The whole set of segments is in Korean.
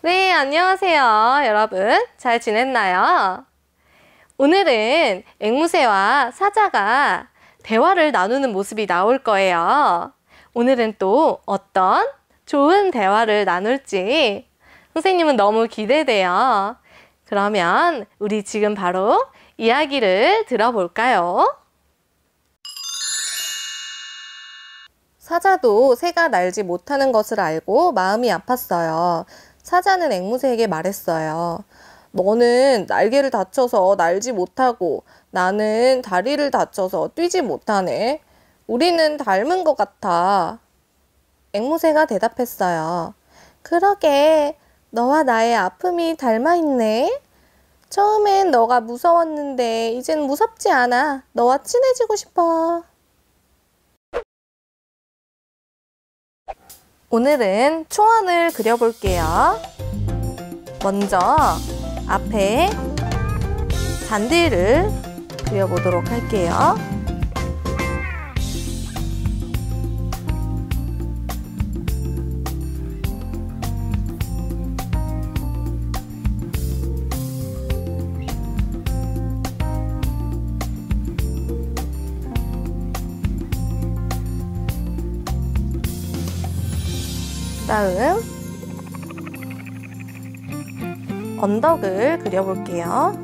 네, 안녕하세요. 여러분, 잘 지냈나요? 오늘은 앵무새와 사자가 대화를 나누는 모습이 나올 거예요. 오늘은 또 어떤 좋은 대화를 나눌지 선생님은 너무 기대돼요. 그러면 우리 지금 바로 이야기를 들어볼까요? 사자도 새가 날지 못하는 것을 알고 마음이 아팠어요. 사자는 앵무새에게 말했어요. 너는 날개를 다쳐서 날지 못하고 나는 다리를 다쳐서 뛰지 못하네. 우리는 닮은 것 같아. 앵무새가 대답했어요. 그러게, 너와 나의 아픔이 닮아 있네. 처음엔 너가 무서웠는데 이젠 무섭지 않아. 너와 친해지고 싶어. 오늘은 초원을 그려볼게요. 먼저 앞에 잔디를 그려보도록 할게요. 다음 언덕을 그려볼게요.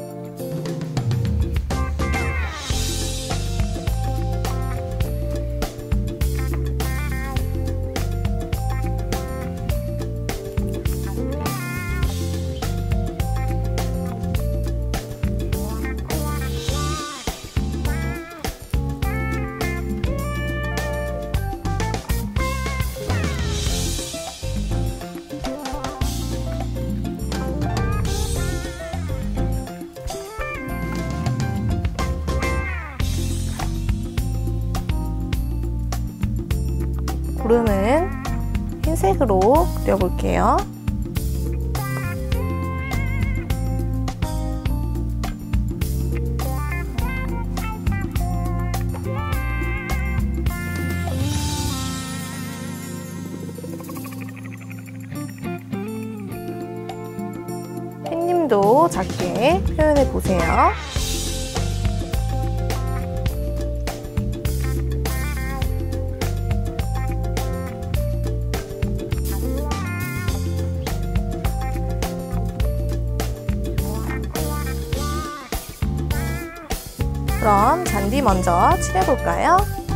구름은 흰색으로 그려볼게요. 햇님도 작게 표현해 보세요. 그럼 잔디 먼저 칠해볼까요?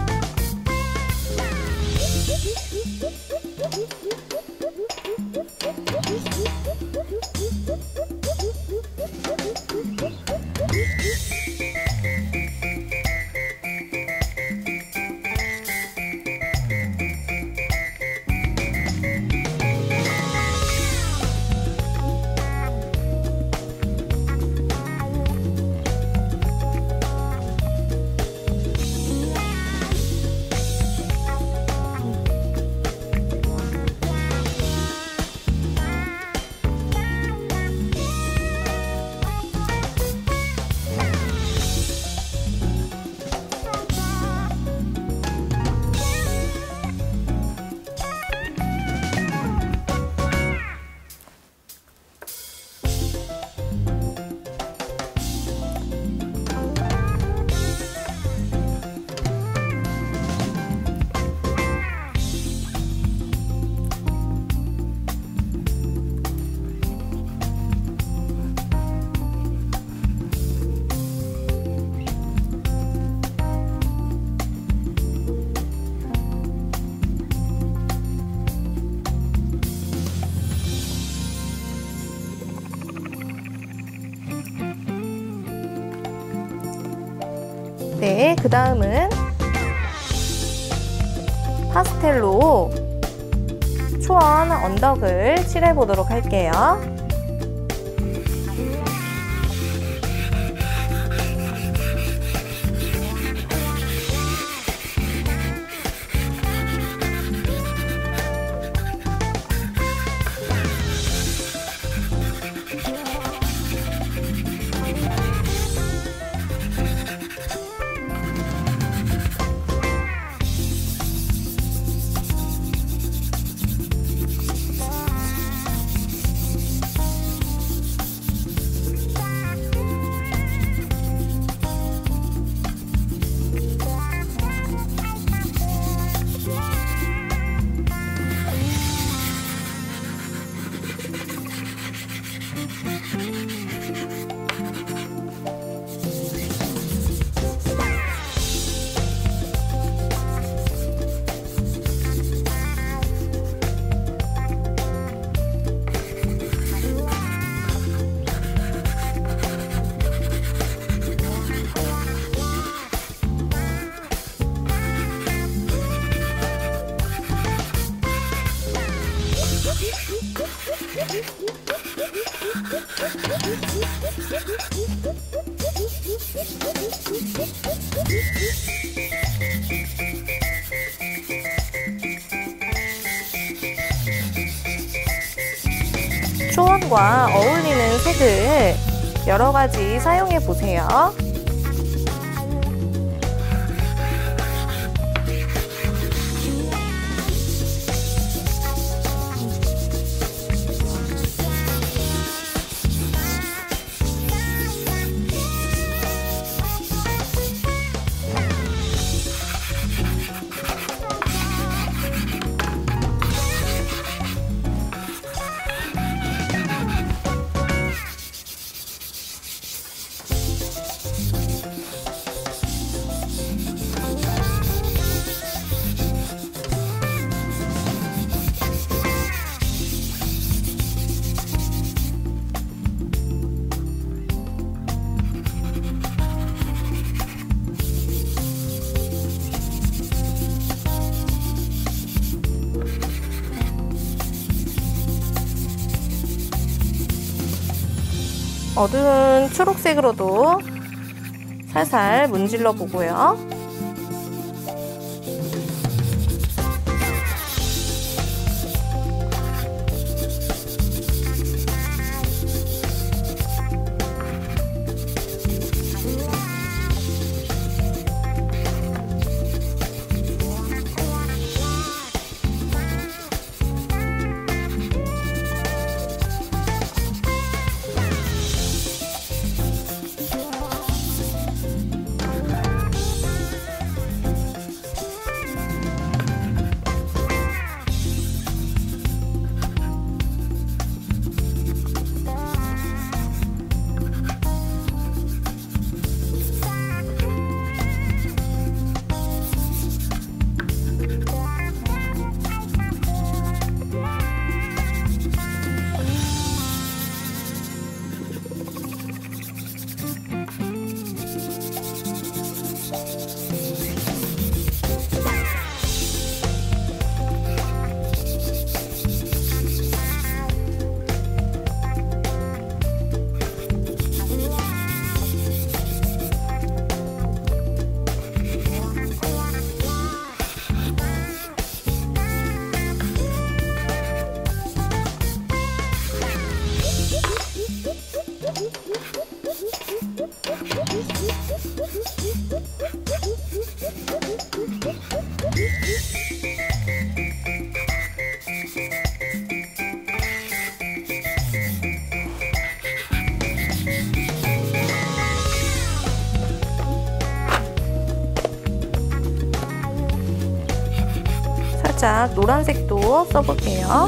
네, 그 다음은 파스텔로 초원 언덕을 칠해보도록 할게요. 화장품과 어울리는 색을 여러 가지 사용해 보세요. 어두운 초록색으로도 살살 문질러 보고요. 살짝 노란색도 써볼게요.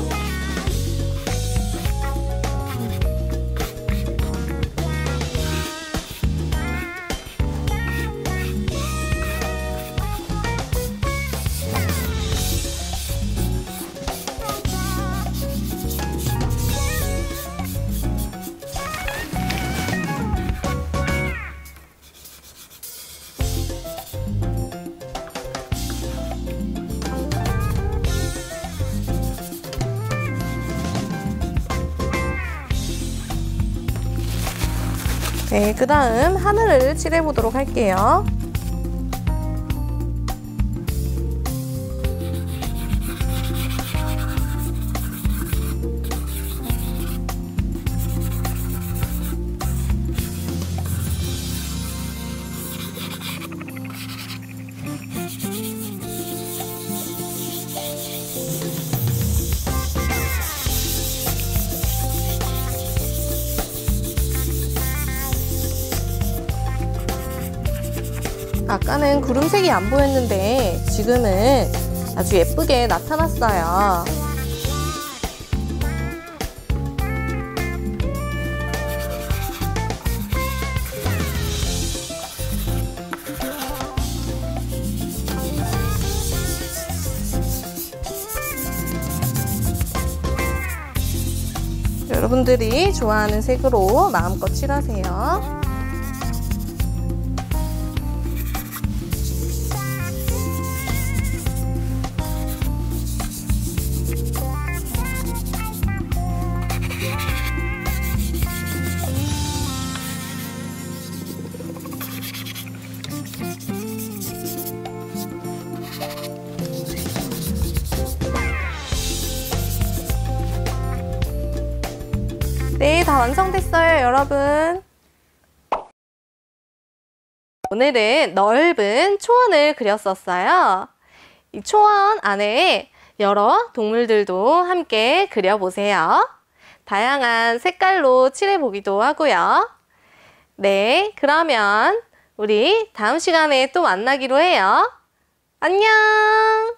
네, 그 다음 하늘을 칠해 보도록 할게요. 아까는 구름색이 안 보였는데 지금은 아주 예쁘게 나타났어요. 여러분들이 좋아하는 색으로 마음껏 칠하세요. 네, 다 완성됐어요, 여러분. 오늘은 넓은 초원을 그렸었어요. 이 초원 안에 여러 동물들도 함께 그려보세요. 다양한 색깔로 칠해보기도 하고요. 네, 그러면 우리 다음 시간에 또 만나기로 해요. 안녕!